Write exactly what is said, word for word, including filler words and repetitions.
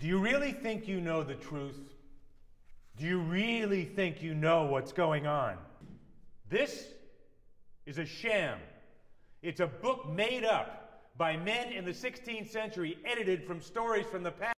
Do you really think you know the truth? Do you really think you know what's going on? This is a sham. It's a book made up by men in the sixteenth century, edited from stories from the past.